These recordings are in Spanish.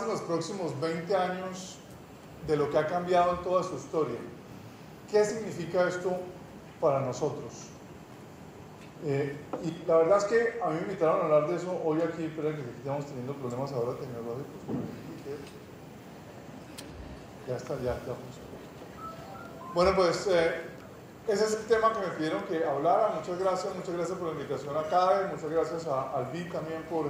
en los próximos 20 años de lo que ha cambiado en toda su historia. ¿Qué significa esto para nosotros? Y la verdad es que a mí me invitaron a hablar de eso hoy aquí, pero que estamos teniendo problemas ahora tecnológicos. Ya está, ya funciona. Bueno, pues ese es el tema que me pidieron que hablara. Muchas gracias por la invitación a CADE, muchas gracias a Albi también por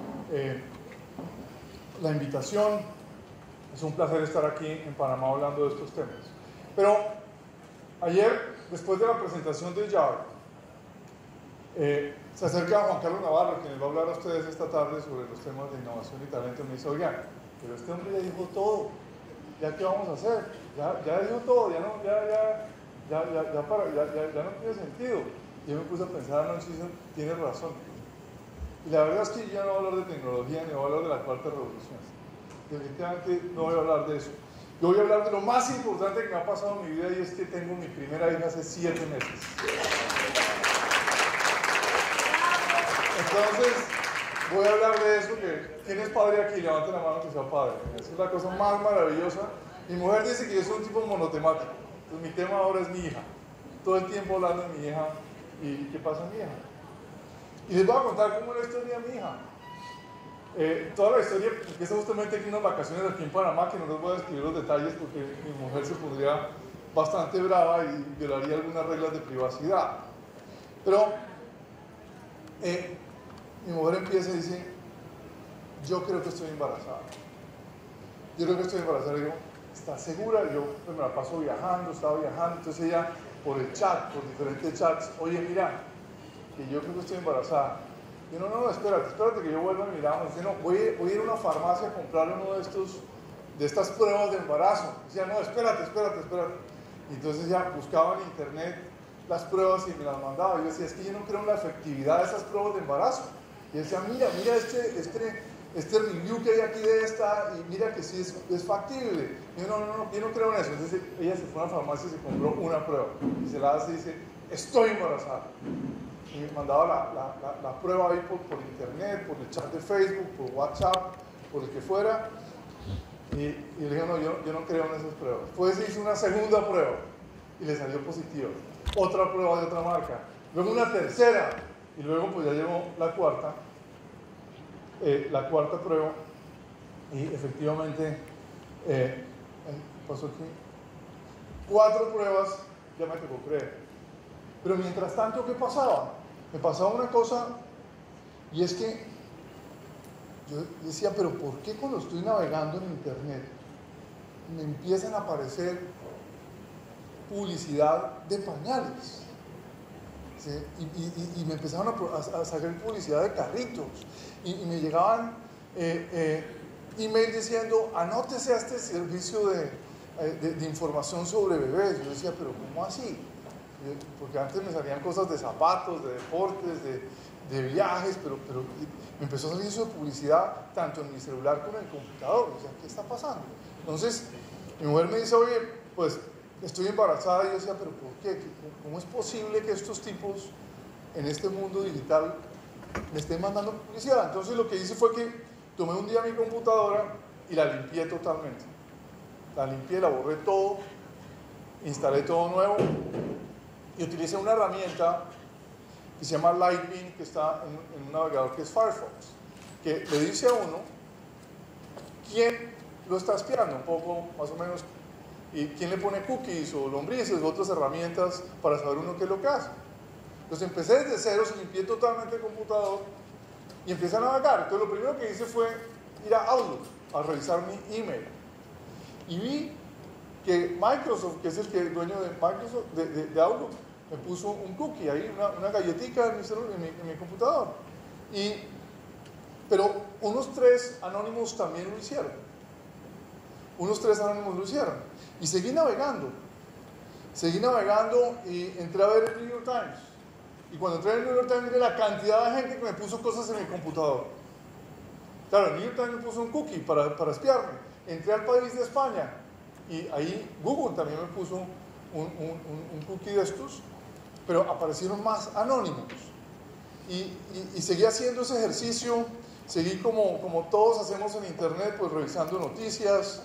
la invitación. Es un placer estar aquí en Panamá hablando de estos temas. Pero ayer, después de la presentación de Yard, se acerca Juan Carlos Navarro, quien les va a hablar a ustedes esta tarde sobre los temas de innovación y talento. Me dice, oigan, pero este hombre ya dijo todo, ¿ya qué vamos a hacer? Ya dijo todo, ya no tiene sentido. Y yo me puse a pensar anoche y dije, tiene razón. Y la verdad es que yo no voy a hablar de tecnología ni voy a hablar de la cuarta revolución. Definitivamente no voy a hablar de eso. Yo voy a hablar de lo más importante que me ha pasado en mi vida, y es que tengo mi primera hija hace 7 meses. Entonces, voy a hablar de eso. ¿Quién es padre aquí? Levanten la mano que sea padre. Esa es la cosa más maravillosa. Mi mujer dice que yo soy un tipo monotemático. Entonces, mi tema ahora es mi hija. Todo el tiempo hablando de mi hija y qué pasa en mi hija. Y les voy a contar cómo es la historia de mi hija. Toda la historia empieza justamente aquí en unas vacaciones aquí en Panamá, que no les voy a describir los detalles porque mi mujer se pondría bastante brava y violaría algunas reglas de privacidad. Pero mi mujer empieza y dice, yo creo que estoy embarazada. Y yo, ¿estás segura? Yo pues, me la paso viajando, estaba viajando, entonces ella por el chat, por diferentes chats, oye, mira, que yo creo que estoy embarazada. Y yo, no, espérate que yo vuelva y miramos. Dice, no, voy a ir a una farmacia a comprar uno de estas pruebas de embarazo. Decía, no, espérate. Y entonces ya buscaba en internet las pruebas y me las mandaba. Yo decía, es que yo no creo en la efectividad de esas pruebas de embarazo. Y decía, mira este review que hay aquí de esta, y mira que sí es factible. Y yo, yo no creo en eso. Entonces ella se fue a la farmacia y se compró una prueba. Y se la hace y dice, estoy embarazada. Y me mandaba la prueba ahí por internet, por el chat de Facebook, por WhatsApp, por el que fuera. Y le dije, no, yo no creo en esas pruebas. Después se hizo una segunda prueba y le salió positiva. Otra prueba de otra marca. Luego una tercera. Y luego pues ya llegó la cuarta prueba. Y efectivamente, pasó aquí. 4 pruebas, ya me tocó creer. Pero mientras tanto, ¿qué pasaba? Me pasaba una cosa, y es que yo decía, pero ¿por qué cuando estoy navegando en internet me empiezan a aparecer publicidad de pañales? ¿Sí? Y me empezaron a sacar publicidad de carritos, y me llegaban email diciendo, anótese a este servicio de información sobre bebés. Yo decía, pero ¿cómo así? Porque antes me salían cosas de zapatos, de deportes, de viajes, pero me empezó a salir eso de publicidad tanto en mi celular como en el computador. O sea, ¿qué está pasando? Entonces, mi mujer me dice, oye, pues estoy embarazada. Y yo decía, pero ¿por qué? ¿Cómo es posible que estos tipos en este mundo digital me estén mandando publicidad? Entonces lo que hice fue que tomé un día mi computadora y la limpié totalmente. La limpié, la borré todo, instalé todo nuevo. Y utilicé una herramienta que se llama Lightbeam, que está en un navegador que es Firefox, que le dice a uno quién lo está espiando, un poco más o menos, y quién le pone cookies o lombrices u otras herramientas para saber uno qué es lo que hace. Entonces empecé desde cero, limpié totalmente el computador y empecé a navegar. Entonces lo primero que hice fue ir a Outlook a revisar mi email. Y vi que Microsoft, que es el que es dueño de Microsoft, de Outlook, me puso un cookie ahí, una galletita en mi computador. Pero unos 3 anónimos también lo hicieron. Y seguí navegando y entré a ver el New York Times. Y cuando entré en el New York Times, miré la cantidad de gente que me puso cosas en mi computador. Claro, el New York Times me puso un cookie para espiarme. Entré al país de España y ahí Google también me puso un cookie de estos, pero aparecieron más anónimos. Y seguí haciendo ese ejercicio seguí como todos hacemos en internet, pues revisando noticias.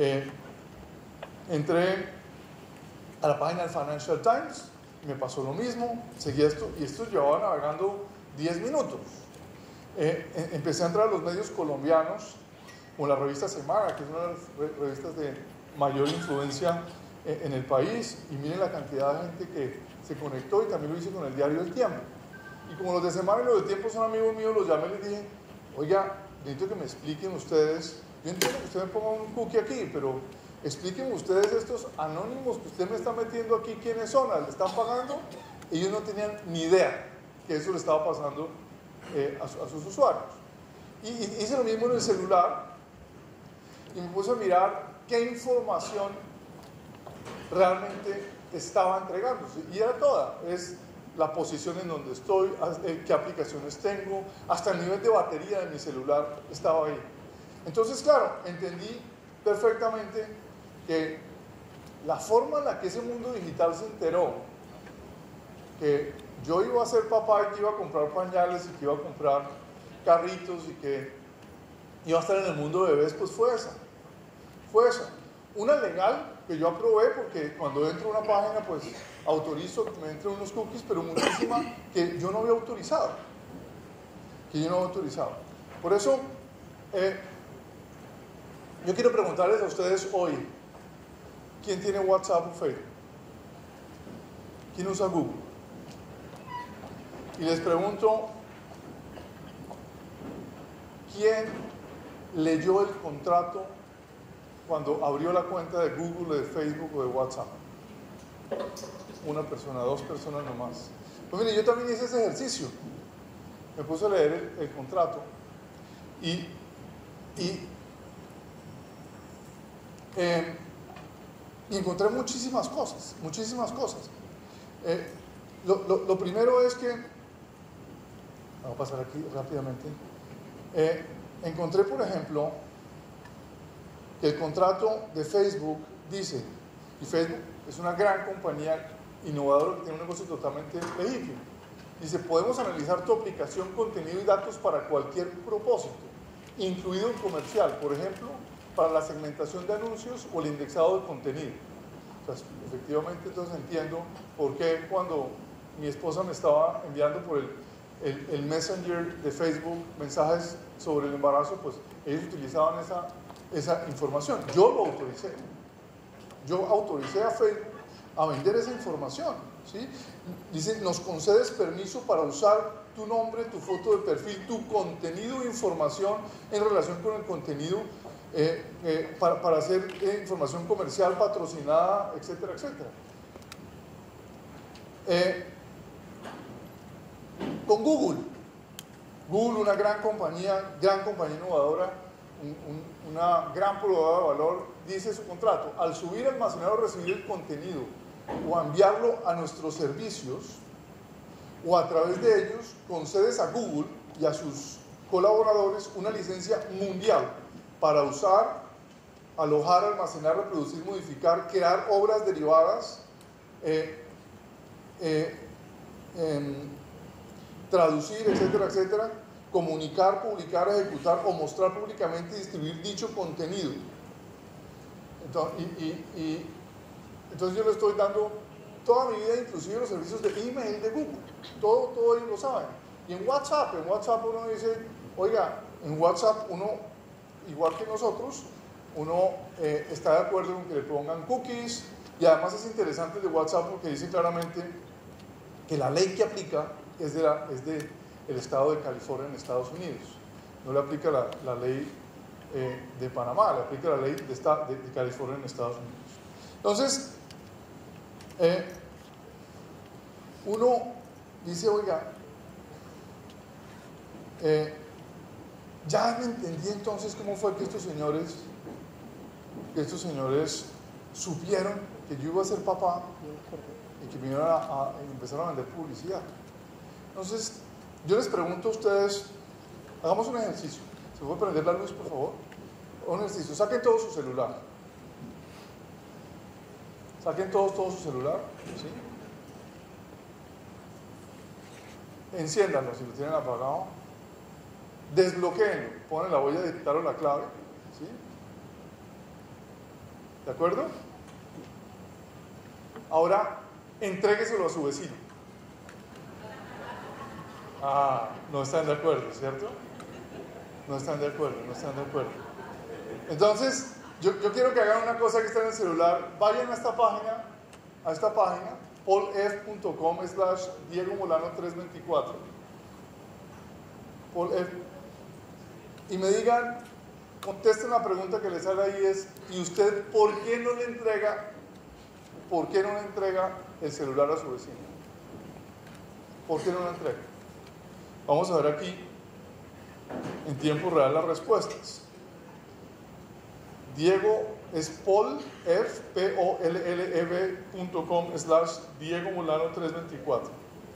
Entré a la página del Financial Times, y me pasó lo mismo, seguí esto, y esto llevaba navegando 10 minutos. Empecé a entrar a los medios colombianos, como la revista Semana, que es una de las revistas de mayor influencia en el país, y miren la cantidad de gente que se conectó, y también lo hice con el diario El Tiempo. Y como los de Semana y los de Tiempo son amigos míos, los llamé y les dije, oiga, necesito que me expliquen ustedes, yo entiendo que usted me ponga un cookie aquí, pero explíquenme ustedes estos anónimos que usted me está metiendo aquí, ¿quiénes son? ¿Le están pagando? Ellos no tenían ni idea que eso le estaba pasando a sus usuarios. Y hice lo mismo en el celular y me puse a mirar qué información realmente estaba entregándose. Y era toda, es la posición en donde estoy, qué aplicaciones tengo, hasta el nivel de batería de mi celular estaba ahí. Entonces, claro, entendí perfectamente que la forma en la que ese mundo digital se enteró que yo iba a ser papá y que iba a comprar pañales y que iba a comprar carritos y que iba a estar en el mundo de bebés, pues fue esa. Fue esa. Una legal que yo aprobé porque cuando entro a una página pues autorizo que me entren unos cookies, pero muchísima que yo no había autorizado. Por eso, yo quiero preguntarles a ustedes hoy, ¿quién tiene WhatsApp o Facebook? ¿Quién usa Google? Y les pregunto, ¿quién leyó el contrato cuando abrió la cuenta de Google, de Facebook o de WhatsApp? Una persona, 2 personas nomás. Pues mire, yo también hice ese ejercicio. Me puse a leer el contrato y encontré muchísimas cosas. Lo primero es que, voy a pasar aquí rápidamente, encontré, por ejemplo, que el contrato de Facebook dice, y Facebook es una gran compañía innovadora que tiene un negocio totalmente legítimo, dice, podemos analizar tu aplicación, contenido y datos para cualquier propósito, incluido el comercial, por ejemplo, para la segmentación de anuncios o el indexado de contenido. O sea, efectivamente, entonces entiendo por qué cuando mi esposa me estaba enviando por el Messenger de Facebook mensajes sobre el embarazo, pues ellos utilizaban esa información. Yo lo autoricé. Yo autoricé a Facebook a vender esa información, ¿sí? Dice, nos concedes permiso para usar tu nombre, tu foto de perfil, tu contenido e información en relación con el contenido para hacer información comercial patrocinada, etcétera, etcétera. Con Google, una gran compañía innovadora, una gran proveedora de valor, dice su contrato, al subir, almacenar o recibir el contenido o enviarlo a nuestros servicios o a través de ellos, concedes a Google y a sus colaboradores una licencia mundial para usar, alojar, almacenar, reproducir, modificar, crear obras derivadas, traducir, etcétera, etcétera, comunicar, publicar, ejecutar o mostrar públicamente y distribuir dicho contenido. Entonces yo le estoy dando toda mi vida, inclusive los servicios de email de Google, todo ellos lo saben. Y en WhatsApp uno dice, oiga, en WhatsApp uno, igual que nosotros, uno está de acuerdo con que le pongan cookies, y además es interesante el de WhatsApp porque dice claramente que la ley que aplica es del estado de California en Estados Unidos. No le aplica la ley de Panamá, le aplica la ley de California en Estados Unidos. Entonces, uno dice, oiga, ya me entendí entonces cómo fue que estos señores supieron que yo iba a ser papá y que me iban a empezar a vender publicidad. Entonces, yo les pregunto a ustedes, hagamos un ejercicio. ¿Se puede prender la luz, por favor? Un ejercicio. Saquen todo su celular. Saquen todo su celular. ¿Sí? Enciéndanlo si lo tienen apagado. desbloquéenlo, ponen la huella digital o la clave, ¿sí? ¿De acuerdo? Ahora, entrégueselo a su vecino. Ah, no están de acuerdo, ¿cierto? No están de acuerdo, no están de acuerdo. Entonces, yo quiero que hagan una cosa que está en el celular. Vayan a esta página, paulf.com/Diego Molano 324. Paulf. Y me digan, contesten la pregunta que les sale ahí es, ¿y usted por qué no le entrega el celular a su vecino? ¿Por qué no le entrega? Vamos a ver aquí en tiempo real las respuestas. Diego es paulf.com/Diego Molano 324.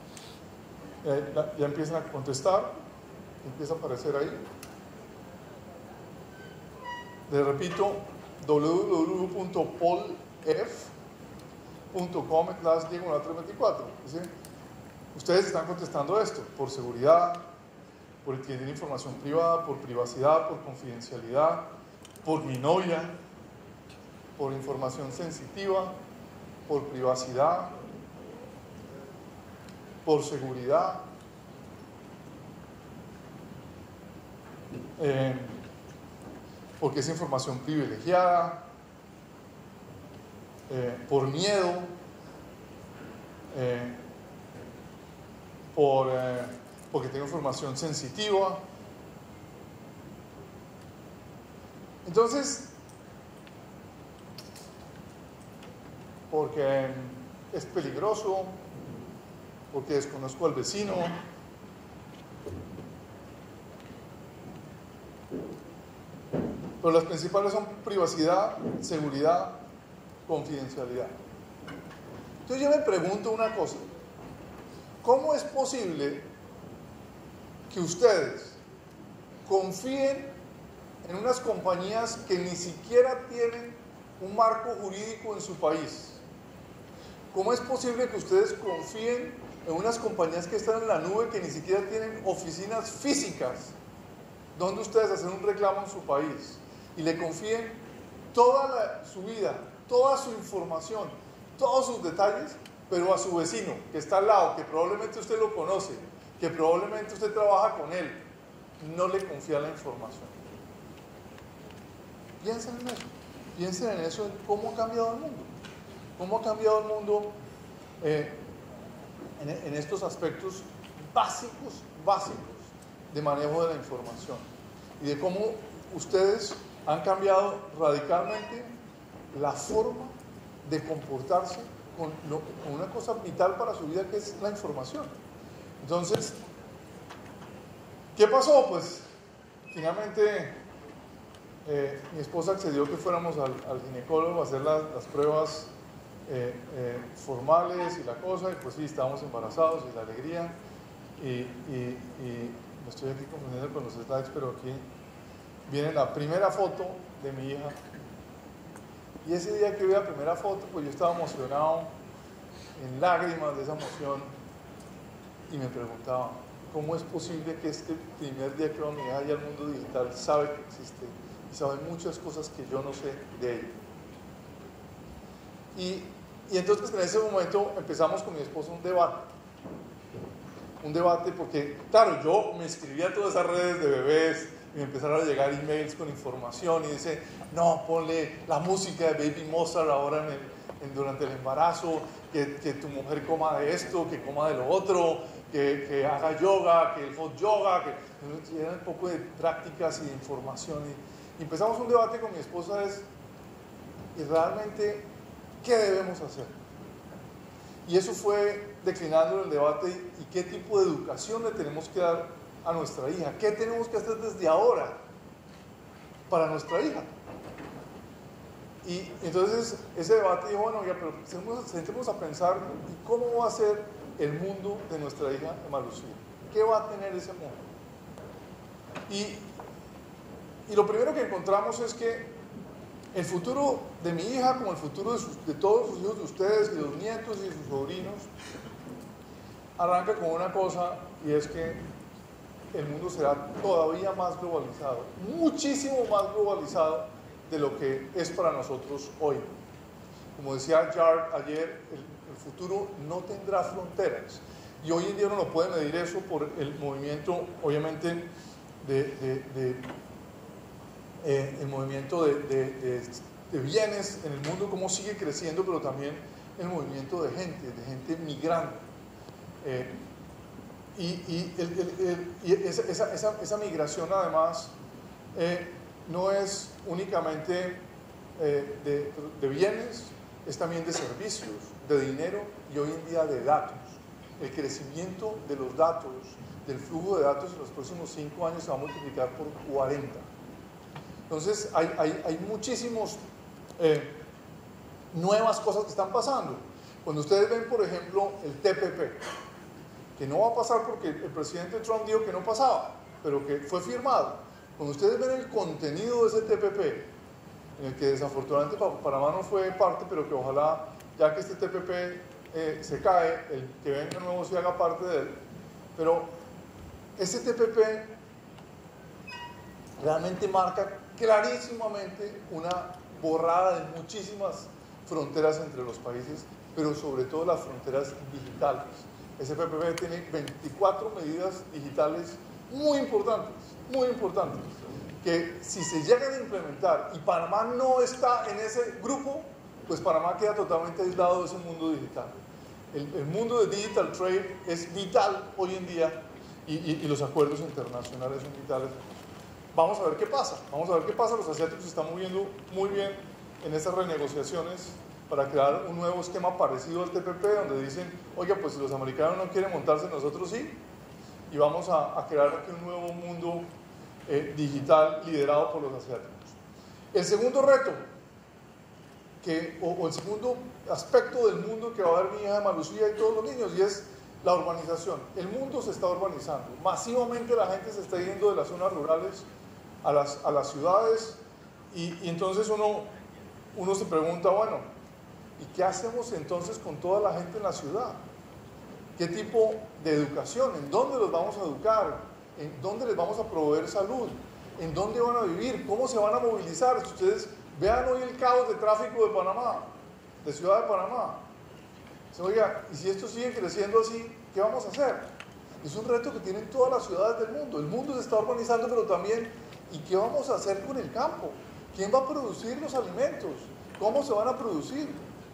Ya empiezan a contestar, empieza a aparecer ahí. Les repito, www.paulf.com/Diego Molano 324. ¿Sí? Ustedes están contestando esto por seguridad, porque tienen información privada, por privacidad, por confidencialidad, por mi novia, por información sensitiva, por privacidad, por seguridad, porque es información privilegiada, por miedo, porque tengo información sensitiva. Entonces, porque es peligroso, porque desconozco al vecino. Pero las principales son privacidad, seguridad, confidencialidad. Entonces yo me pregunto una cosa: ¿cómo es posible que ustedes confíen en unas compañías que ni siquiera tienen un marco jurídico en su país? ¿Cómo es posible que ustedes confíen en unas compañías que están en la nube, que ni siquiera tienen oficinas físicas donde ustedes hacen un reclamo en su país, y le confíen toda su vida, toda su información, todos sus detalles, pero a su vecino que está al lado, que probablemente usted lo conoce, que probablemente usted trabaja con él, no le confía la información? Piensen en eso, en cómo ha cambiado el mundo. ¿Cómo ha cambiado el mundo en estos aspectos básicos de manejo de la información? Y de cómo ustedes han cambiado radicalmente la forma de comportarse con una cosa vital para su vida, que es la información. Entonces, ¿qué pasó? Pues finalmente mi esposa accedió que fuéramos al ginecólogo a hacer las pruebas formales y la cosa, y pues sí, estábamos embarazados y la alegría, y me estoy aquí confundiendo con los slides, pero aquí viene la primera foto de mi hija. Y ese día que vi la primera foto, pues yo estaba emocionado, en lágrimas de esa emoción, y me preguntaba, ¿cómo es posible que este primer día que veo a mi hija y al mundo digital sabe que existe y sabe muchas cosas que yo no sé de ella? Y entonces en ese momento empezamos con mi esposo un debate porque, claro, yo me inscribí a todas esas redes de bebés y me empezaron a llegar emails con información y dice, no, ponle la música de Baby Mozart ahora durante el embarazo, que tu mujer coma de esto, que coma de lo otro, que haga yoga, que el hot yoga, que eran un poco de prácticas y de información. Y empezamos un debate con mi esposa, y realmente, ¿qué debemos hacer? Y eso fue declinando el debate, y qué tipo de educación le tenemos que dar a nuestra hija, qué tenemos que hacer desde ahora para nuestra hija. Y entonces ese debate dijo, bueno, ya, pero sentemos a pensar, ¿y cómo va a ser el mundo de nuestra hija Emma Lucía? ¿Qué va a tener ese mundo? Y lo primero que encontramos es que el futuro de mi hija, como el futuro de todos los hijos de ustedes, de los nietos y de sus sobrinos, arranca con una cosa, y es que el mundo será todavía más globalizado, muchísimo más globalizado de lo que es para nosotros hoy. Como decía Jard ayer, el futuro no tendrá fronteras. Y hoy en día uno no puede medir eso por el movimiento, obviamente, el movimiento de bienes en el mundo, cómo sigue creciendo, pero también el movimiento de gente migrante. Y esa migración además no es únicamente de bienes, es también de servicios, de dinero y hoy en día de datos. El crecimiento de los datos, del flujo de datos en los próximos 5 años se va a multiplicar por 40. Entonces hay muchísimas nuevas cosas que están pasando. Cuando ustedes ven, por ejemplo, el TPP, que no va a pasar porque el presidente Trump dijo que no pasaba, pero que fue firmado. Cuando ustedes ven el contenido de ese TPP, en el que desafortunadamente Panamá no fue parte, pero que ojalá, ya que este TPP se cae, el que venga nuevo se haga parte de él. Pero este TPP realmente marca clarísimamente una borrada de muchísimas fronteras entre los países, pero sobre todo las fronteras digitales. Ese TPP tiene 24 medidas digitales muy importantes, que si se llegan a implementar y Panamá no está en ese grupo, pues Panamá queda totalmente aislado de ese mundo digital. El mundo de digital trade es vital hoy en día y los acuerdos internacionales son vitales. Vamos a ver qué pasa, los asiáticos se están moviendo muy bien en estas renegociaciones para crear un nuevo esquema parecido al TPP, donde dicen, oiga, pues si los americanos no quieren montarse, nosotros sí, y vamos a crear aquí un nuevo mundo digital liderado por los asiáticos. El segundo reto, o el segundo aspecto del mundo que va a ver mi hija Malucía y todos los niños, y es la urbanización. El mundo se está urbanizando, masivamente la gente se está yendo de las zonas rurales a las ciudades, y entonces uno se pregunta, bueno, ¿y qué hacemos entonces con toda la gente en la ciudad? ¿Qué tipo de educación? ¿En dónde los vamos a educar? ¿En dónde les vamos a proveer salud? ¿En dónde van a vivir? ¿Cómo se van a movilizar? Si ustedes vean hoy el caos de tráfico de Panamá, de Ciudad de Panamá. Oiga, y si esto sigue creciendo así, ¿qué vamos a hacer? Es un reto que tienen todas las ciudades del mundo. El mundo se está urbanizando, pero también, ¿y qué vamos a hacer con el campo? ¿Quién va a producir los alimentos? ¿Cómo se van a producir?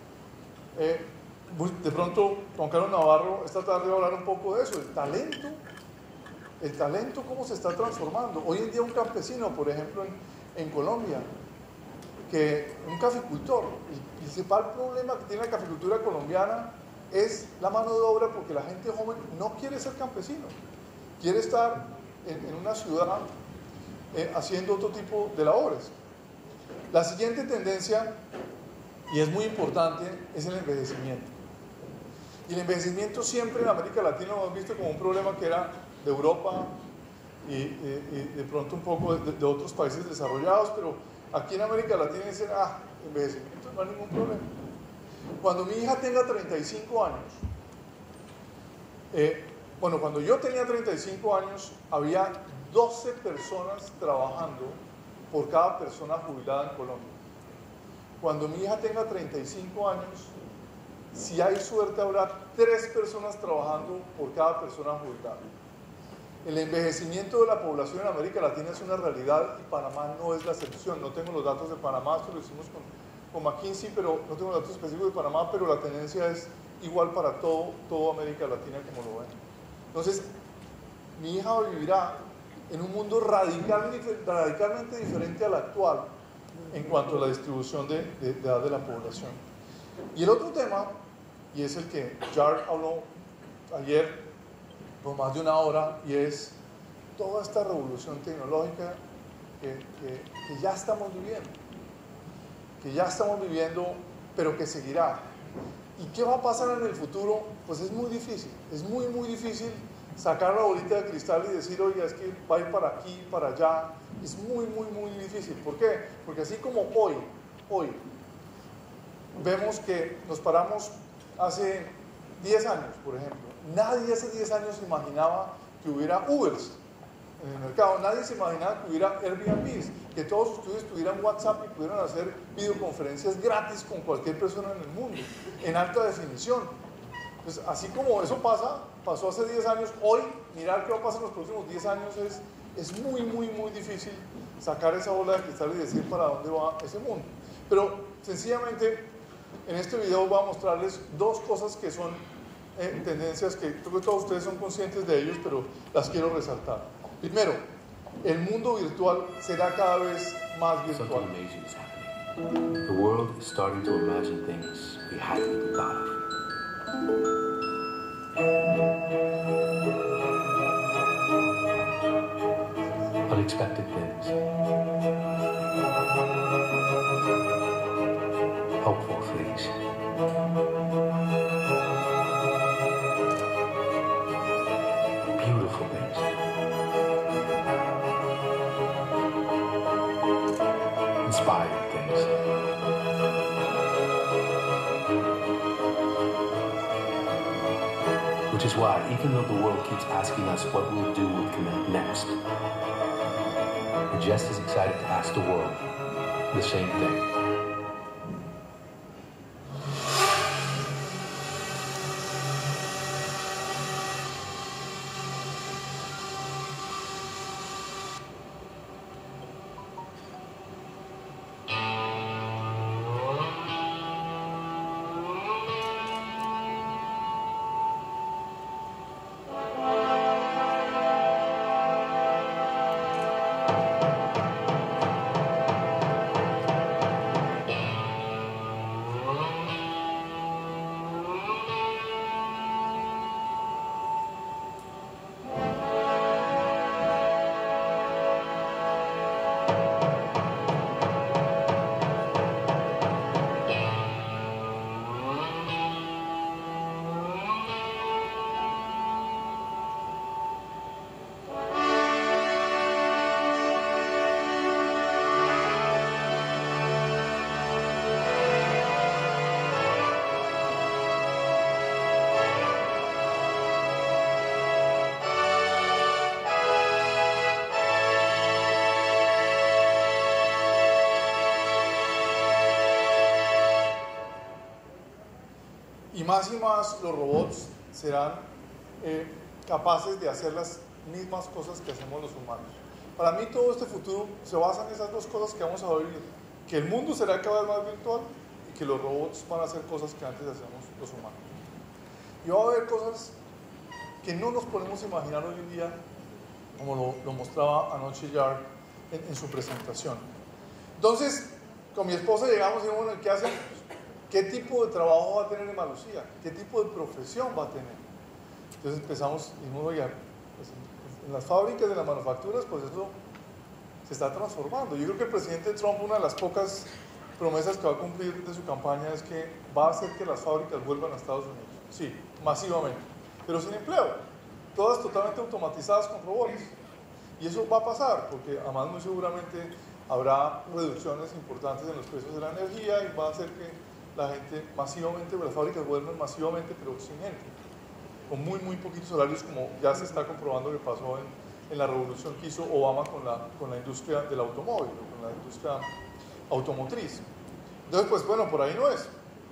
De pronto, Juan Carlos Navarro esta tarde va a hablar un poco de eso, el talento cómo se está transformando. Hoy en día un campesino, por ejemplo, en Colombia, un caficultor, el principal problema que tiene la caficultura colombiana es la mano de obra, porque la gente joven no quiere ser campesino, quiere estar en una ciudad haciendo otro tipo de labores. La siguiente tendencia, y es muy importante, es el envejecimiento. Y el envejecimiento siempre en América Latina lo hemos visto como un problema que era de Europa y de pronto un poco de otros países desarrollados, pero aquí en América Latina dicen, envejecimiento no hay ningún problema. Cuando mi hija tenga 35 años, cuando yo tenía 35 años, había 12 personas trabajando por cada persona jubilada en Colombia. Cuando mi hija tenga 35 años, si hay suerte, habrá 3 personas trabajando por cada persona jubilada. El envejecimiento de la población en América Latina es una realidad y Panamá no es la excepción. No tengo los datos de Panamá, esto lo hicimos con McKinsey, pero no tengo datos específicos de Panamá, pero la tendencia es igual para toda América Latina, como lo ven. Entonces, mi hija vivirá en un mundo radicalmente diferente al actual en cuanto a la distribución de edad de la población. Y el otro tema, y es el que Jard habló ayer por más de una hora, y es toda esta revolución tecnológica que ya estamos viviendo, pero que seguirá. ¿Y qué va a pasar en el futuro? Pues es muy difícil, es muy difícil sacar la bolita de cristal y decir, oiga, es que va a ir para aquí, para allá. Es muy difícil. ¿Por qué? Porque así como hoy vemos que nos paramos hace 10 años, por ejemplo. Nadie hace 10 años imaginaba que hubiera Ubers. en el mercado. Nadie se imaginaba que hubiera Airbnbs, que todos ustedes tuvieran WhatsApp y pudieran hacer videoconferencias gratis con cualquier persona en el mundo, en alta definición. Pues así como eso pasó hace 10 años, hoy mirar qué va a pasar en los próximos 10 años es muy, muy, muy difícil sacar esa bola de cristal y decir para dónde va ese mundo. Pero sencillamente en este video voy a mostrarles dos cosas que son tendencias que creo que todos ustedes son conscientes de ellos, pero las quiero resaltar. Primero, el mundo virtual será cada vez más virtual. Something amazing is happening. The world is starting to imagine things we hadn't even thought of. Unexpected things. Hopeful things. Beautiful things. Inspiring things. Which is why, even though the world keeps asking us what we'll do with Connect next, we're just as excited to ask the world the same thing. Y más los robots serán capaces de hacer las mismas cosas que hacemos los humanos. Para mí todo este futuro se basa en esas dos cosas que vamos a vivir, que el mundo será cada vez más virtual y que los robots van a hacer cosas que antes hacemos los humanos. Y va a haber cosas que no nos podemos imaginar hoy en día, como lo mostraba anoche Yar en su presentación. Entonces, con mi esposa llegamos y dijimos, bueno, ¿qué hacemos? ¿Qué tipo de trabajo va a tener Emma Lucía? ¿Qué tipo de profesión va a tener? Entonces empezamos y dijimos, oiga, pues en las fábricas de las manufacturas, pues eso se está transformando. Yo creo que el presidente Trump, una de las pocas promesas que va a cumplir de su campaña es que va a hacer que las fábricas vuelvan a Estados Unidos. Sí, masivamente, pero sin empleo, todas totalmente automatizadas con robots. Y eso va a pasar, porque además muy seguramente habrá reducciones importantes en los precios de la energía y va a hacer que la gente masivamente, las fábricas vuelven masivamente, pero sin gente, con muy, muy poquitos horarios, como ya se está comprobando que pasó en la revolución que hizo Obama con la industria del automóvil, con la industria automotriz. Entonces, pues bueno, por ahí no es.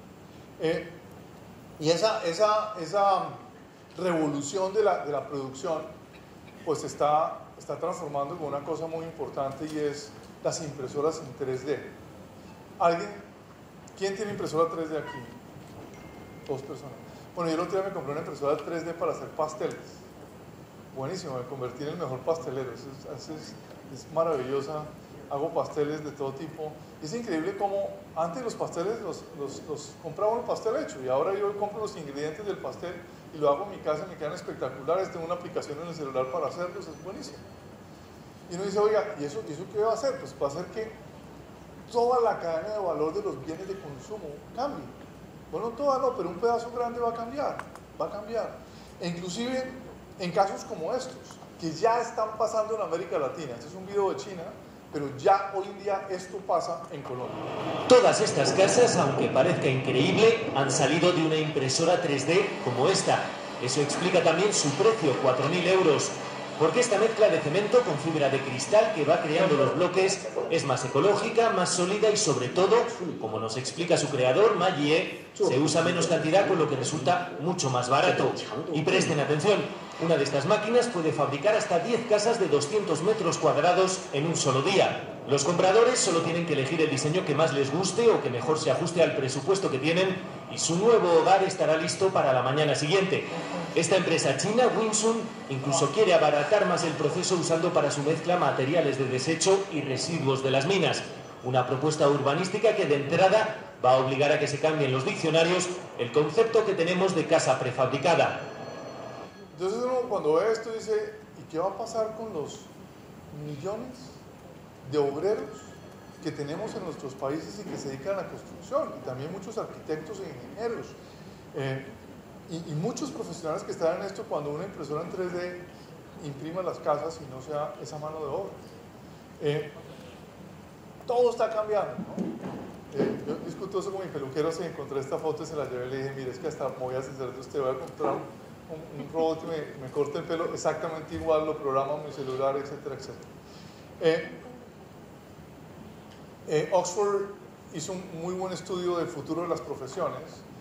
Y esa revolución de la producción, pues está transformando con una cosa muy importante y es las impresoras en 3D. ¿Quién tiene impresora 3D aquí? 2 personas. Bueno, yo el otro día me compré una impresora 3D para hacer pasteles. Buenísimo, me convertí en el mejor pastelero. Es maravillosa. Hago pasteles de todo tipo. Es increíble cómo antes los pasteles los compraba un pastel hecho y ahora yo compro los ingredientes del pastel y lo hago en mi casa, me quedan espectaculares. Tengo una aplicación en el celular para hacerlos, es buenísimo. Y uno dice, oiga, ¿y eso qué va a hacer? Pues va a hacer que toda la cadena de valor de los bienes de consumo cambie. Bueno, toda no, pero un pedazo grande va a cambiar. E inclusive en casos como estos, que ya están pasando en América Latina. Este es un video de China, pero ya hoy en día esto pasa en Colombia. Todas estas casas, aunque parezca increíble, han salido de una impresora 3D como esta. Eso explica también su precio, 4.000 euros. Porque esta mezcla de cemento con fibra de cristal que va creando los bloques es más ecológica, más sólida y sobre todo, como nos explica su creador, Mayie, se usa menos cantidad con lo que resulta mucho más barato. Y presten atención, una de estas máquinas puede fabricar hasta 10 casas de 200 metros cuadrados en un solo día. Los compradores solo tienen que elegir el diseño que más les guste o que mejor se ajuste al presupuesto que tienen y su nuevo hogar estará listo para la mañana siguiente. Esta empresa china, Winsun, incluso quiere abaratar más el proceso usando para su mezcla materiales de desecho y residuos de las minas. Una propuesta urbanística que de entrada va a obligar a que se cambien los diccionarios el concepto que tenemos de casa prefabricada. Entonces uno cuando ve esto dice, ¿y qué va a pasar con los millones de obreros que tenemos en nuestros países y que se dedican a la construcción? Y también muchos arquitectos e ingenieros. Y muchos profesionales que están en esto cuando una impresora en 3D imprima las casas y no sea esa mano de obra. Todo está cambiando, ¿no? Yo discuto eso con mi peluquero, se encontré esta foto y se la llevé y le dije, mire, es que hasta me voy a hacer de usted, voy a comprar un robot que me corte el pelo exactamente igual, lo programa en mi celular, etcétera, etcétera. Oxford hizo un muy buen estudio del futuro de las profesiones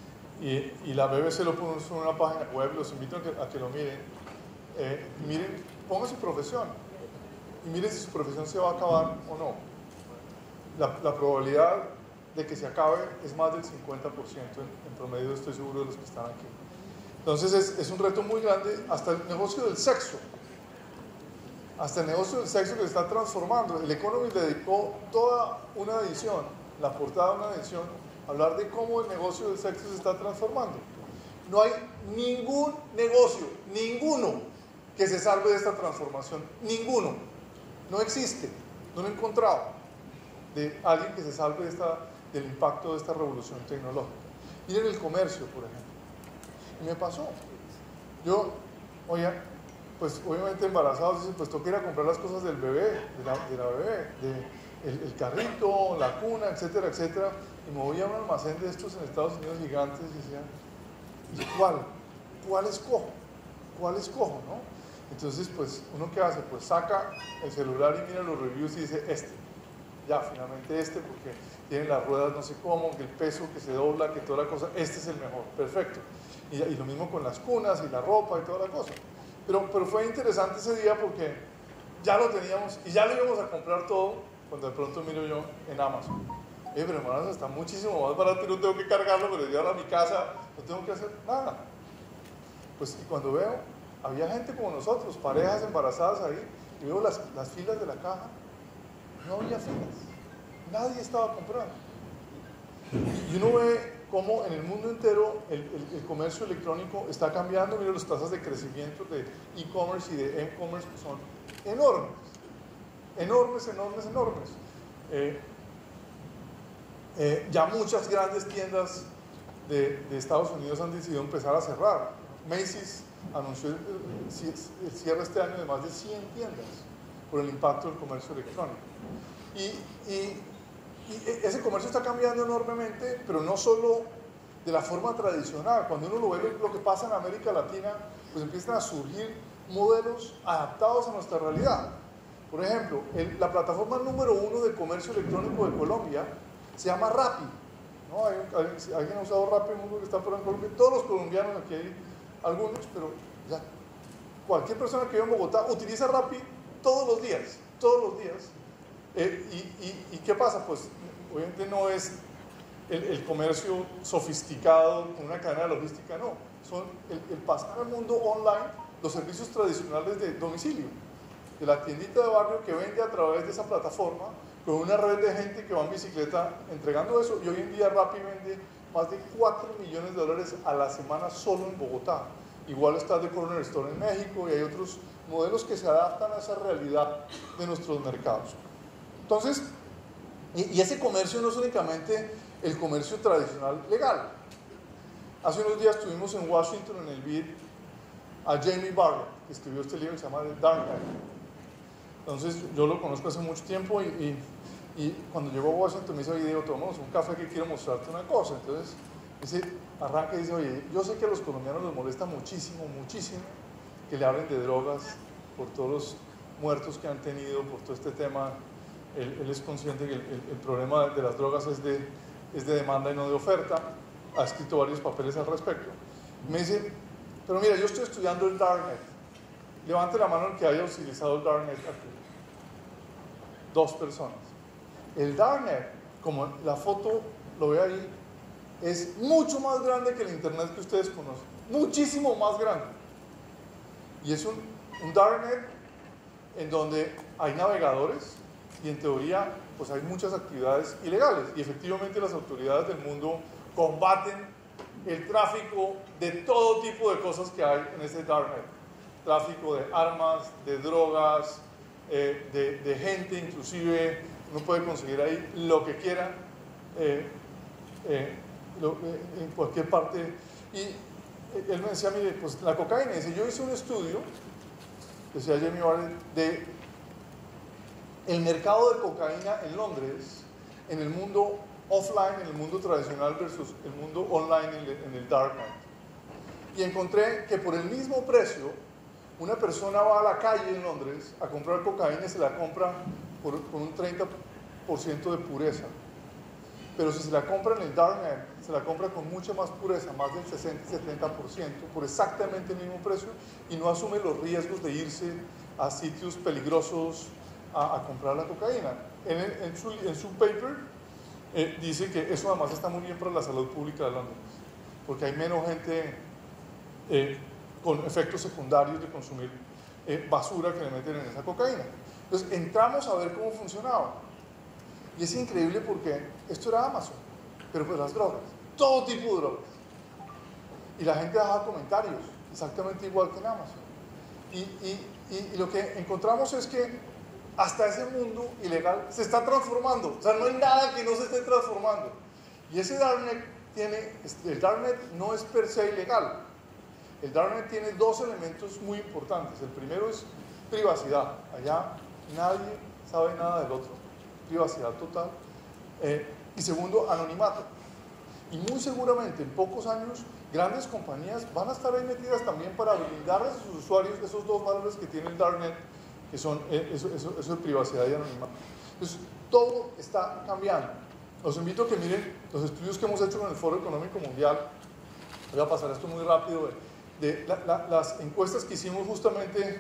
y la BBC lo puso en una página web, los invito a que lo miren. Miren, pongan su profesión y miren si su profesión se va a acabar o no. La probabilidad de que se acabe es más del 50% en promedio, estoy seguro de los que están aquí. Entonces es un reto muy grande, hasta el negocio del sexo. Hasta el negocio del sexo que se está transformando. El Economist dedicó toda una edición, la portada de una edición, a hablar de cómo el negocio del sexo se está transformando. No hay ningún negocio, ninguno, que se salve de esta transformación. Ninguno. No existe. No lo he encontrado de alguien que se salve del impacto de esta revolución tecnológica. Miren el comercio, por ejemplo. Y me pasó. Yo, oye, pues obviamente embarazados, dicen, pues toca ir a comprar las cosas del bebé, de la bebé, el carrito, la cuna, etcétera, etcétera. Y me voy a un almacén de estos en Estados Unidos gigantes y decía, ¿y cuál escojo? ¿Cuál escojo, no? Entonces, pues, ¿uno qué hace? Pues saca el celular y mira los reviews y dice, ya, finalmente porque tiene las ruedas no sé cómo, que el peso que se dobla, que toda la cosa, este es el mejor, perfecto. Y lo mismo con las cunas y la ropa y toda la cosa. Pero fue interesante ese día porque ya lo teníamos y ya lo íbamos a comprar todo cuando de pronto miro yo en Amazon. Pero hermanos, está muchísimo más barato y no tengo que cargarlo, pero llevarlo a mi casa, no tengo que hacer nada. Pues y cuando veo, había gente como nosotros, parejas embarazadas ahí, y veo las filas de la caja, no había filas, nadie estaba comprando. Y uno ve cómo en el mundo entero el comercio electrónico está cambiando. Mira las tasas de crecimiento de e-commerce y de e-commerce que son enormes, enormes, enormes, enormes. Ya muchas grandes tiendas de Estados Unidos han decidido empezar a cerrar. Macy's anunció el cierre este año de más de 100 tiendas por el impacto del comercio electrónico. Y ese comercio está cambiando enormemente, pero no solo de la forma tradicional. Cuando uno lo ve lo que pasa en América Latina, pues empiezan a surgir modelos adaptados a nuestra realidad. Por ejemplo, la plataforma número 1 de comercio electrónico de Colombia se llama Rappi, ¿no? ¿Alguien ha usado Rappi? ¿Mundo que está por en Colombia? Todos los colombianos, aquí hay algunos, pero ya cualquier persona que vive en Bogotá utiliza Rappi todos los días, todos los días. ¿Y qué pasa? Pues obviamente no es el comercio sofisticado con una cadena de logística, no. Son el pasar al mundo online, los servicios tradicionales de domicilio, de la tiendita de barrio que vende a través de esa plataforma con una red de gente que va en bicicleta entregando eso. Y hoy en día Rappi vende más de $4 millones a la semana solo en Bogotá. Igual está The Corner Store en México y hay otros modelos que se adaptan a esa realidad de nuestros mercados. Entonces, y ese comercio no es únicamente el comercio tradicional legal. Hace unos días estuvimos en Washington en el BID a Jamie Bartlett, que escribió este libro que se llama The Dark Time. Entonces yo lo conozco hace mucho tiempo y cuando llegó a Washington me dice, oye Diego, tomamos un café que quiero mostrarte una cosa. Entonces arranca y dice, oye, yo sé que a los colombianos les molesta muchísimo, muchísimo que le hablen de drogas por todos los muertos que han tenido, por todo este tema. Él es consciente que el problema de las drogas es de demanda y no de oferta. Ha escrito varios papeles al respecto. Me dice, pero mira, yo estoy estudiando el Darknet. Levante la mano el que haya utilizado el Darknet aquí. 2 personas. El Darknet, como la foto lo ve ahí, es mucho más grande que el Internet que ustedes conocen. Muchísimo más grande. Y es un Darknet en donde hay navegadores y en teoría pues hay muchas actividades ilegales. Y efectivamente las autoridades del mundo combaten el tráfico de todo tipo de cosas que hay en ese Darknet. Tráfico de armas, de drogas, de gente inclusive. Uno puede conseguir ahí lo que quiera en cualquier parte. Y él me decía, mire, pues la cocaína, dice, yo hice un estudio, decía Jamie Barrett, de el mercado de cocaína en Londres, en el mundo offline, en el mundo tradicional versus el mundo online en el Darknet. Y encontré que por el mismo precio, una persona va a la calle en Londres a comprar cocaína y se la compra con un 30% de pureza. Pero si se la compra en el Darknet, se la compra con mucha más pureza, más del 60-70%, por exactamente el mismo precio, y no asume los riesgos de irse a sitios peligrosos a comprar la cocaína. En su paper dice que eso además está muy bien para la salud pública de Londres, porque hay menos gente con efectos secundarios de consumir basura que le meten en esa cocaína. Entonces entramos a ver cómo funcionaba. Y es increíble porque esto era Amazon, pero pues las drogas, todo tipo de drogas. Y la gente dejaba comentarios, exactamente igual que en Amazon. Y lo que encontramos es que hasta ese mundo ilegal se está transformando. O sea, no hay nada que no se esté transformando. Y ese Darknet el Darknet no es per se ilegal. El Darknet tiene 2 elementos muy importantes. El primero es privacidad. Allá nadie sabe nada del otro. Privacidad total. Y segundo, anonimato. Y muy seguramente en pocos años grandes compañías van a estar ahí metidas también para brindarles a sus usuarios esos 2 valores que tiene el Darknet, que son eso de privacidad y anonimato. Entonces, todo está cambiando. Los invito a que miren los estudios que hemos hecho con el Foro Económico Mundial. Voy a pasar esto muy rápido. Las encuestas que hicimos justamente,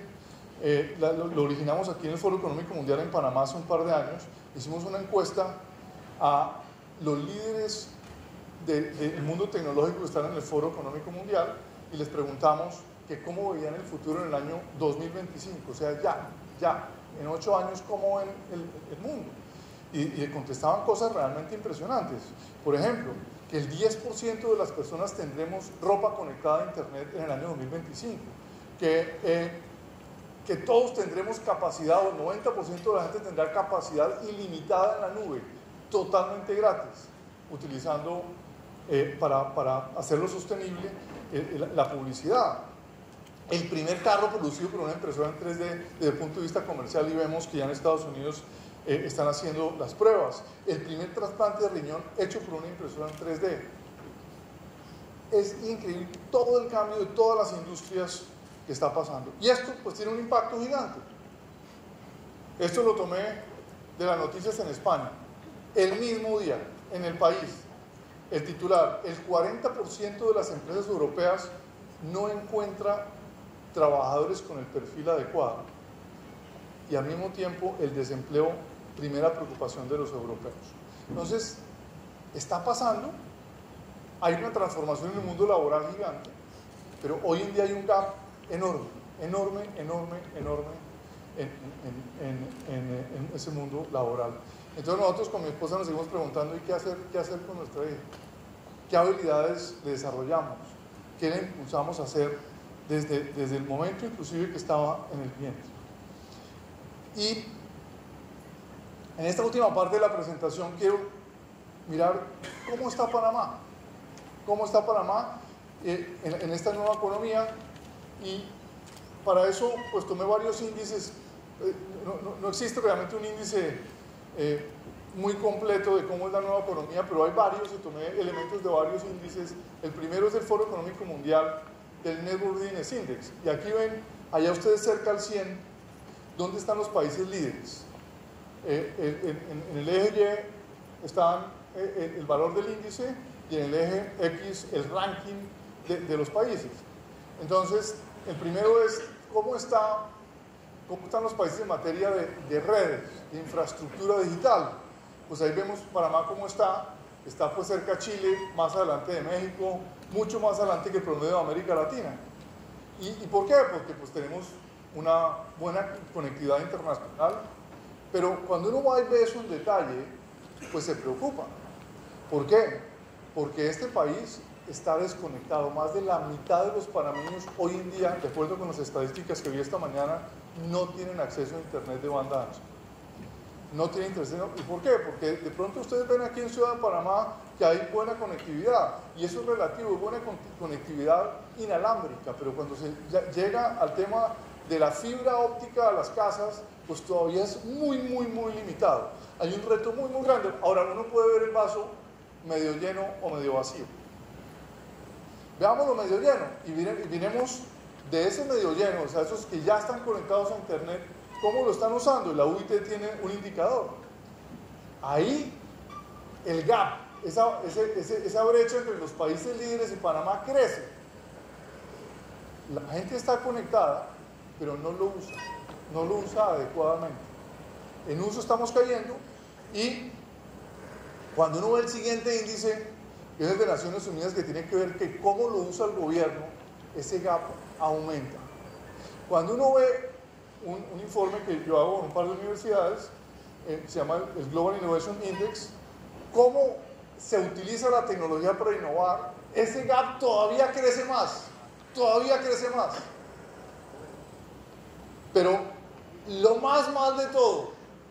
lo originamos aquí en el Foro Económico Mundial en Panamá hace un par de años. Hicimos una encuesta a los líderes del mundo tecnológico que están en el Foro Económico Mundial y les preguntamos que cómo veían el futuro en el año 2025, o sea, ya, en 8 años, cómo ven el mundo. Y contestaban cosas realmente impresionantes. Por ejemplo, que el 10% de las personas tendremos ropa conectada a Internet en el año 2025, que todos tendremos capacidad, o el 90% de la gente tendrá capacidad ilimitada en la nube, totalmente gratis, utilizando para hacerlo sostenible la publicidad. El primer carro producido por una impresora en 3D desde el punto de vista comercial, y vemos que ya en Estados Unidos están haciendo las pruebas. El primer trasplante de riñón hecho por una impresora en 3D. Es increíble todo el cambio de todas las industrias que está pasando. Y esto pues tiene un impacto gigante. Esto lo tomé de las noticias en España. El mismo día, en El País, el titular: el 40% de las empresas europeas no encuentra trabajadores con el perfil adecuado. Y al mismo tiempo el desempleo, primera preocupación de los europeos. Entonces, está pasando, hay una transformación en el mundo laboral gigante, pero hoy en día hay un gap enorme en ese mundo laboral. Entonces nosotros con mi esposa nos seguimos preguntando: ¿y qué hacer con nuestra hija? ¿Qué habilidades le desarrollamos? ¿Qué le impulsamos a hacer desde el momento inclusive que estaba en el vientre? Y en esta última parte de la presentación quiero mirar cómo está Panamá. ¿Cómo está Panamá en esta nueva economía? Y para eso pues tomé varios índices. No existe realmente un índice muy completo de cómo es la nueva economía, pero hay varios y tomé elementos de varios índices. El primero es del Foro Económico Mundial, del Network Business Index. Y aquí ven allá ustedes cerca al 100, ¿dónde están los países líderes? En el eje Y están el valor del índice y en el eje X el ranking de los países. Entonces, el primero es cómo están los países en materia de redes, de infraestructura digital. Pues ahí vemos Panamá cómo está pues cerca Chile, más adelante de México, mucho más adelante que el promedio de América Latina. ¿Y por qué? Porque pues tenemos una buena conectividad internacional, pero cuando uno va y ve eso en detalle, pues se preocupa. ¿Por qué? Porque este país está desconectado. Más de la mitad de los panameños hoy en día, de acuerdo con las estadísticas que vi esta mañana, no tienen acceso a internet de banda ancha. No tienen internet. ¿Y por qué? Porque de pronto ustedes ven aquí en Ciudad de Panamá que hay buena conectividad, y eso es relativo, es buena conectividad inalámbrica, pero cuando se llega al tema de la fibra óptica a las casas, pues todavía es muy limitado. Hay un reto muy grande. Ahora, uno puede ver el vaso medio lleno o medio vacío. Veámoslo medio lleno y miremos de ese medio lleno, o sea, esos que ya están conectados a internet, cómo lo están usando. Y la UIT tiene un indicador. Ahí el gap, esa brecha entre los países líderes y Panamá crece. La gente está conectada, pero no lo usa adecuadamente. En uso estamos cayendo, y cuando uno ve el siguiente índice, que es el de Naciones Unidas, que tiene que ver que cómo lo usa el gobierno, ese gap aumenta. Cuando uno ve un informe que yo hago en un par de universidades, se llama el Global Innovation Index, cómo se utiliza la tecnología para innovar, ese gap todavía crece más. Pero lo más mal de todo,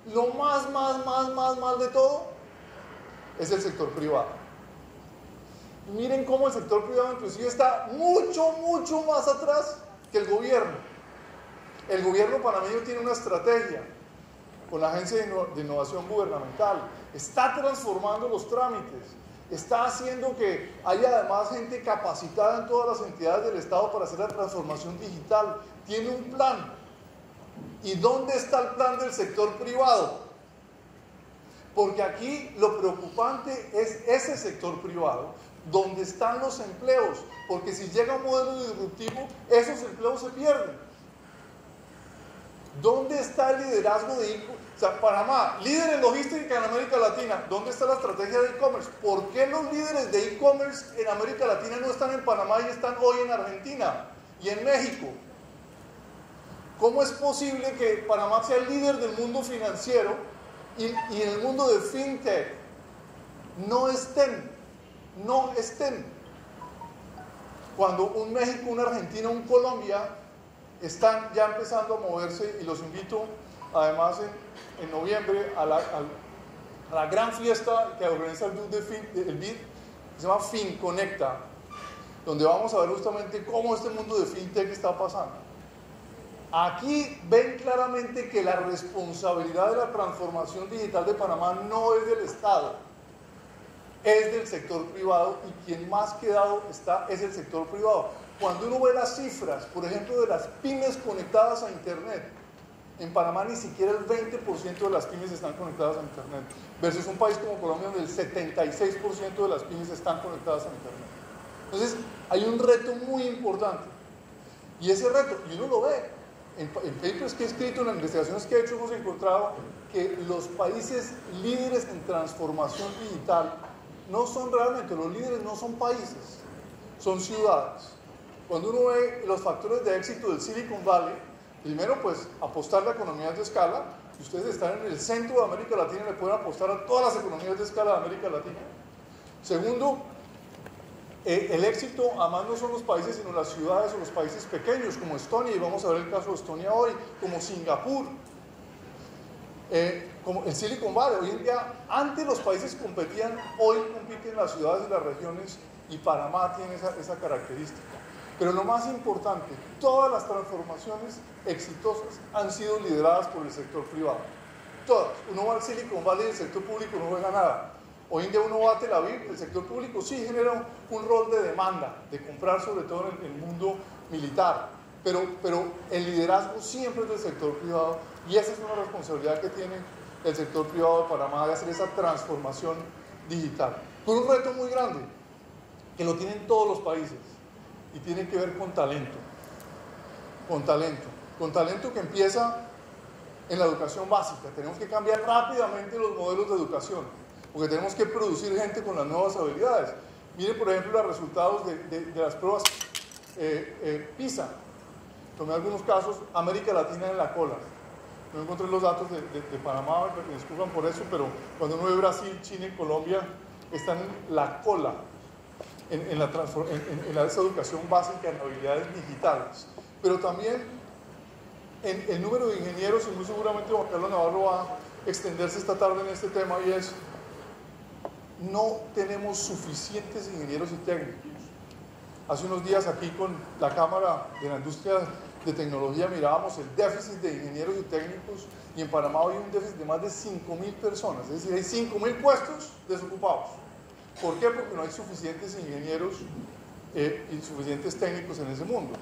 es el sector privado. Miren cómo el sector privado inclusive está mucho más atrás que el gobierno. El gobierno panameño tiene una estrategia con la Agencia de Innovación Gubernamental, está transformando los trámites, está haciendo que haya además gente capacitada en todas las entidades del Estado para hacer la transformación digital, tiene un plan. ¿Y dónde está el plan del sector privado? Porque aquí lo preocupante es ese sector privado, donde están los empleos, porque si llega un modelo disruptivo, esos empleos se pierden. ¿Dónde está el liderazgo de e-commerce? O sea, Panamá, líder en logística en América Latina, ¿dónde está la estrategia de e-commerce? ¿Por qué los líderes de e-commerce en América Latina no están en Panamá y están hoy en Argentina y en México? ¿Cómo es posible que Panamá sea el líder del mundo financiero y en el mundo de fintech no estén? Cuando un México, una Argentina, un Colombia están ya empezando a moverse, y los invito además en noviembre a la gran fiesta que organiza el BID, que se llama FinConecta, donde vamos a ver justamente cómo este mundo de fintech está pasando. Aquí ven claramente que la responsabilidad de la transformación digital de Panamá no es del Estado, es del sector privado, y quien más quedado está es el sector privado. Cuando uno ve las cifras, por ejemplo, de las pymes conectadas a internet, en Panamá ni siquiera el 20% de las pymes están conectadas a internet, versus un país como Colombia donde el 76% de las pymes están conectadas a internet. Entonces hay un reto muy importante, y ese reto, y uno lo ve en papers que he escrito, en las investigaciones que he hecho, hemos encontrado que los países líderes en transformación digital no son realmente, los líderes no son países, son ciudades. Cuando uno ve los factores de éxito del Silicon Valley, primero pues apostar a economías de escala, y ustedes están en el centro de América Latina y le pueden apostar a todas las economías de escala de América Latina. Segundo, el éxito además no son los países sino las ciudades o los países pequeños como Estonia, y vamos a ver el caso de Estonia hoy, como Singapur, como el Silicon Valley. Hoy en día, antes los países competían, hoy compiten las ciudades y las regiones, y Panamá tiene esa característica. Pero lo más importante, todas las transformaciones exitosas han sido lideradas por el sector privado. Todas. Uno va al Silicon Valley y el sector público no juega nada. Hoy en día uno va a Tel Aviv, el sector público sí genera un rol de demanda, de comprar sobre todo en el mundo militar, pero el liderazgo siempre es del sector privado, y esa es una responsabilidad que tiene el sector privado de Panamá, de hacer esa transformación digital. Con un reto muy grande, que lo tienen todos los países, y tiene que ver con talento. Con talento que empieza en la educación básica. Tenemos que cambiar rápidamente los modelos de educación, porque tenemos que producir gente con las nuevas habilidades. Miren, por ejemplo, los resultados de las pruebas PISA. Tomé algunos casos, América Latina en la cola. No encontré los datos de Panamá, me disculpan por eso, pero cuando uno ve Brasil, China y Colombia, están en la cola en la educación básica, en habilidades digitales. Pero también en el número de ingenieros, y muy seguramente Juan Carlos Navarro va a extenderse esta tarde en este tema, y es: no tenemos suficientes ingenieros y técnicos. Hace unos días aquí con la Cámara de la Industria de Tecnología mirábamos el déficit de ingenieros y técnicos, y en Panamá hay un déficit de más de 5.000 personas, es decir, hay 5.000 puestos desocupados. ¿Por qué? Porque no hay suficientes ingenieros y suficientes técnicos en ese mundo.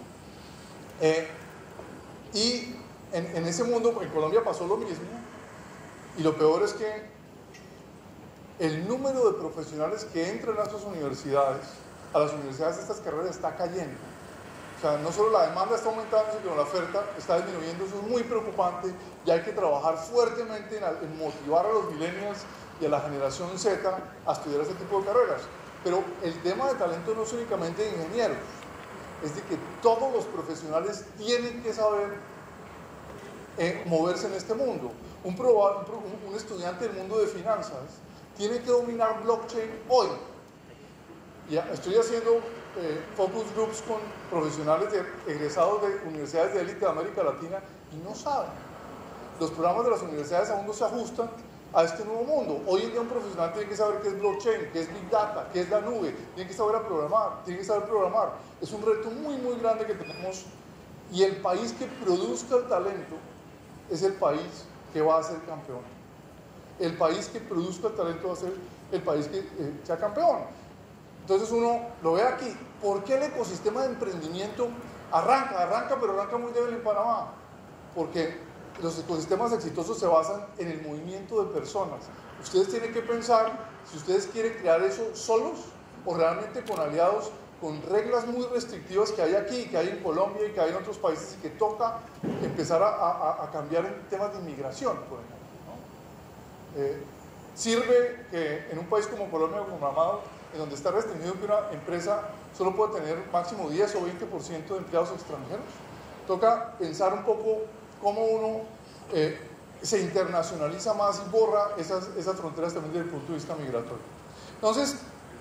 Y en ese mundo, en Colombia pasó lo mismo, y lo peor es que el número de profesionales que entran a las universidades de estas carreras está cayendo. O sea, no solo la demanda está aumentando, sino la oferta está disminuyendo. Eso es muy preocupante, y hay que trabajar fuertemente en motivar a los millennials y a la generación Z a estudiar este tipo de carreras. Pero el tema de talento no es únicamente de ingenieros, es de que todos los profesionales tienen que saber moverse en este mundo. Un estudiante del mundo de finanzas tiene que dominar blockchain hoy. Ya estoy haciendo focus groups con profesionales egresados de universidades de élite de América Latina, y no saben. Los programas de las universidades aún no se ajustan a este nuevo mundo. Hoy en día un profesional tiene que saber qué es blockchain, qué es Big Data, qué es la nube, tiene que saber programar. Es un reto muy, muy grande que tenemos, y el país que produzca el talento es el país que va a ser campeón. El país que produzca el talento va a ser el país que sea campeón. Entonces uno lo ve aquí. ¿Por qué el ecosistema de emprendimiento arranca, pero arranca muy débil en Panamá? Porque los ecosistemas exitosos se basan en el movimiento de personas. Ustedes tienen que pensar si ustedes quieren crear eso solos, o realmente con aliados, con reglas muy restrictivas que hay aquí, que hay en Colombia y que hay en otros países, y que toca empezar a cambiar en temas de inmigración, por ejemplo, ¿no? Sirve que en un país como Colombia o como Panamá, en donde está restringido que una empresa solo puede tener máximo 10 o 20% de empleados extranjeros, toca pensar un poco cómo uno se internacionaliza más y borra esas fronteras también desde el punto de vista migratorio. Entonces,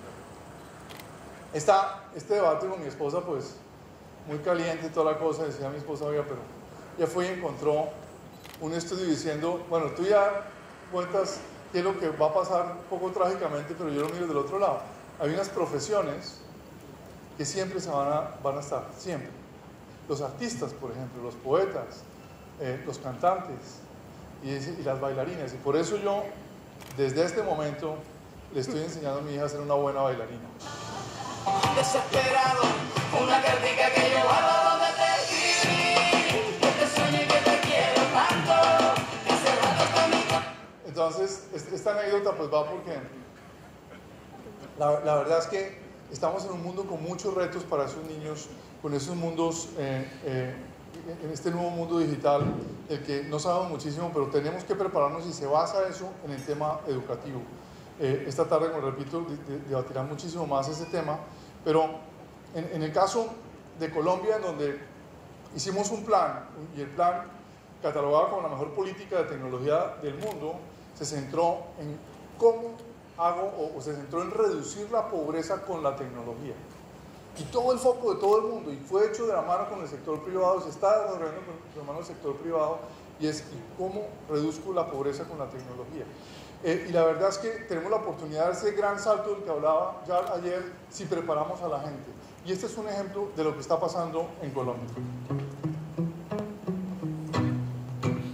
este debate con mi esposa, pues, muy caliente y toda la cosa, decía mi esposa: oiga, pero ya fue y encontró un estudio diciendo, bueno, tú ya cuentas qué es lo que va a pasar un poco trágicamente, pero yo lo miro del otro lado. Hay unas profesiones que siempre van a estar, siempre. Los artistas, por ejemplo, los poetas, los cantantes y las bailarinas. Y por eso yo, desde este momento, le estoy enseñando a mi hija a ser una buena bailarina. Desesperado, una cartica que yo guardo donde te escribí, que te sueño y que te quiero tanto, que hace rato conmigo. Entonces, esta anécdota pues va porque la verdad es que estamos en un mundo con muchos retos para esos niños, con esos mundos, en este nuevo mundo digital, el que no sabemos muchísimo, pero tenemos que prepararnos, y se basa eso en el tema educativo. Esta tarde, como repito, debatirán muchísimo más ese tema, pero en el caso de Colombia, en donde hicimos un plan, y el plan, catalogado como la mejor política de tecnología del mundo, se centró en cómo se centró en reducir la pobreza con la tecnología. Y todo el foco de todo el mundo, y fue hecho de la mano con el sector privado, se está desarrollando de la mano del sector privado, y es cómo reduzco la pobreza con la tecnología. Y la verdad es que tenemos la oportunidad de ese gran salto del que hablaba ya ayer, si preparamos a la gente. Y este es un ejemplo de lo que está pasando en Colombia.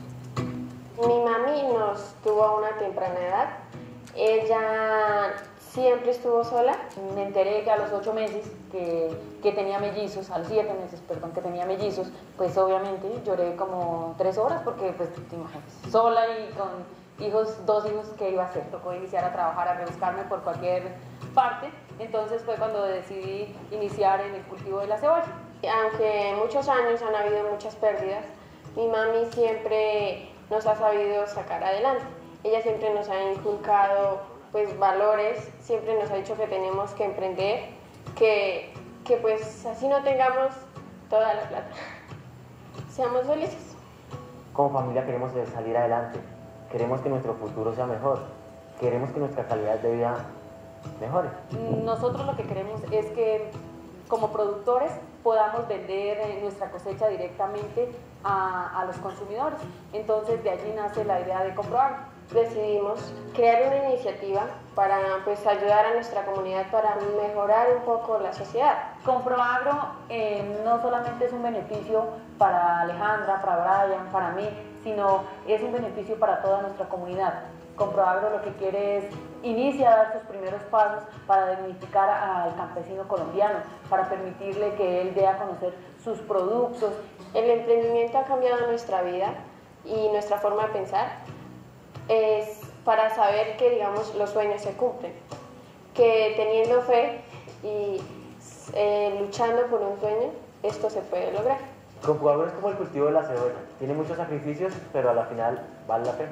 Mi mami nos tuvo a una temprana edad. Ella siempre estuvo sola. Me enteré que a los 8 meses que tenía mellizos, a los 7 meses, perdón, que tenía mellizos, pues obviamente lloré como 3 horas porque, pues, te imaginas, sola y con hijos, 2 hijos, ¿qué iba a hacer? Tocó iniciar a trabajar, a rebuscarme por cualquier parte. Entonces fue cuando decidí iniciar en el cultivo de la cebolla. Aunque muchos años han habido muchas pérdidas, mi mami siempre nos ha sabido sacar adelante. Ella siempre nos ha inculcado pues valores, siempre nos ha dicho que tenemos que emprender, que pues así no tengamos toda la plata, seamos felices. Como familia queremos salir adelante, queremos que nuestro futuro sea mejor, queremos que nuestra calidad de vida mejore. Nosotros lo que queremos es que como productores podamos vender nuestra cosecha directamente a los consumidores. Entonces de allí nace la idea de Comproagro. Decidimos crear una iniciativa para pues ayudar a nuestra comunidad para mejorar un poco la sociedad. Comproagro no solamente es un beneficio para Alejandra, para Brian, para mí, sino es un beneficio para toda nuestra comunidad. Comproagro lo que quiere es inicia a dar sus primeros pasos para dignificar al campesino colombiano, para permitirle que él dé a conocer sus productos. El emprendimiento ha cambiado nuestra vida y nuestra forma de pensar. Es para saber que, digamos, los sueños se cumplen, que teniendo fe y luchando por un sueño, esto se puede lograr. Comproagro es como el cultivo de la cebolla, tiene muchos sacrificios, pero a la final vale la pena.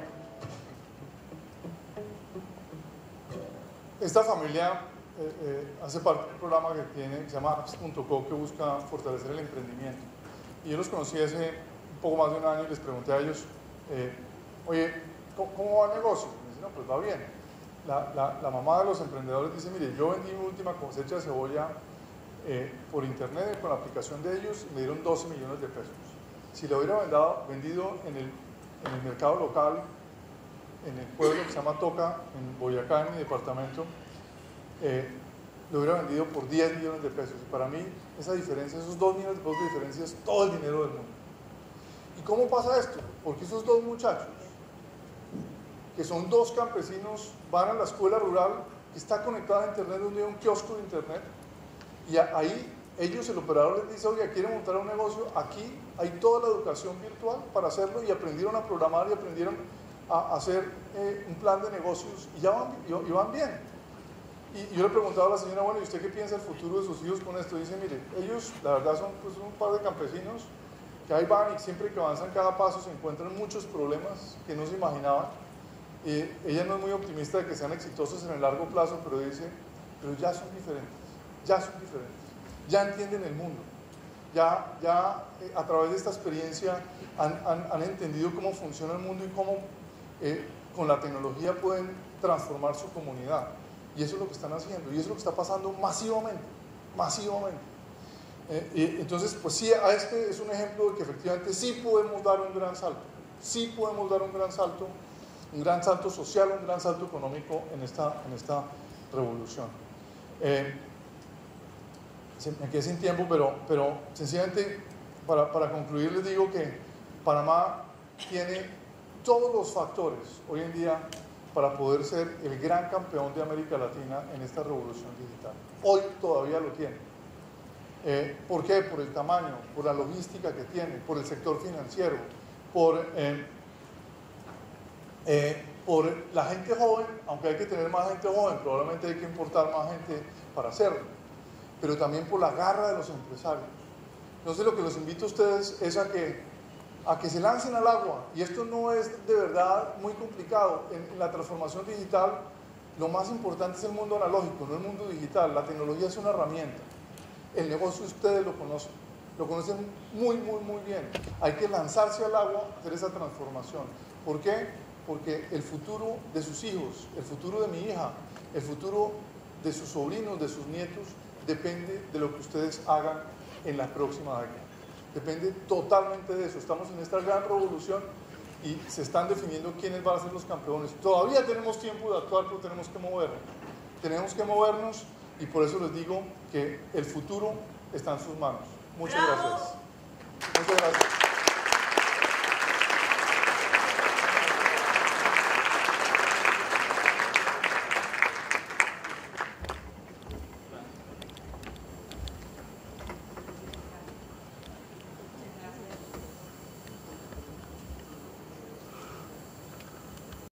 Esta familia hace parte de un programa que se llama Apps.co, que busca fortalecer el emprendimiento. Y yo los conocí hace un poco más de un año y les pregunté a ellos, oye, ¿cómo va el negocio? Y me dicen, no, pues va bien. La mamá de los emprendedores dice, mire, yo vendí mi última cosecha de cebolla por internet con la aplicación de ellos y me dieron 12 millones de pesos. Si lo hubiera vendido en el mercado local, en el pueblo que se llama Toca, en Boyacá, en mi departamento, lo hubiera vendido por 10 millones de pesos. Y para mí, esa diferencia, esos 2 millones de pesos de diferencia es todo el dinero del mundo. ¿Y cómo pasa esto? Porque esos 2 muchachos, que son 2 campesinos, van a la escuela rural que está conectada a internet, donde hay un kiosco de internet, y ahí ellos, el operador les dice, oye, ¿quieren montar un negocio? Aquí hay toda la educación virtual para hacerlo, y aprendieron a programar y aprendieron a hacer un plan de negocios y ya van bien. Y yo le preguntaba a la señora, bueno, ¿y usted qué piensa del futuro de sus hijos con esto? Y dice, mire, ellos la verdad son pues, un par de campesinos que ahí van y siempre que avanzan cada paso se encuentran muchos problemas que no se imaginaban. Ella no es muy optimista de que sean exitosos en el largo plazo, pero dice, pero ya son diferentes, ya entienden el mundo, ya a través de esta experiencia han entendido cómo funciona el mundo y cómo con la tecnología pueden transformar su comunidad. Y eso es lo que están haciendo, y eso es lo que está pasando masivamente. Entonces, pues sí, este es un ejemplo de que efectivamente sí podemos dar un gran salto, un gran salto social, un gran salto económico en esta revolución. Me quedé sin tiempo, pero sencillamente para concluir les digo que Panamá tiene todos los factores hoy en día para poder ser el gran campeón de América Latina en esta revolución digital. Hoy todavía lo tiene. ¿Por qué? Por el tamaño, por la logística que tiene, por el sector financiero, por la gente joven, aunque hay que tener más gente joven, probablemente hay que importar más gente para hacerlo, pero también por la garra de los empresarios. Entonces lo que los invito a ustedes es a que se lancen al agua, y esto no es de verdad muy complicado. En la transformación digital lo más importante es el mundo analógico, no el mundo digital. La tecnología es una herramienta, el negocio ustedes lo conocen muy bien. Hay que lanzarse al agua, hacer esa transformación. ¿Por qué? Porque el futuro de sus hijos, el futuro de mi hija, el futuro de sus sobrinos, de sus nietos, depende de lo que ustedes hagan en la próxima década. Depende totalmente de eso. Estamos en esta gran revolución y se están definiendo quiénes van a ser los campeones. Todavía tenemos tiempo de actuar, pero tenemos que movernos. Tenemos que movernos, y por eso les digo que el futuro está en sus manos. Muchas gracias. Muchas gracias.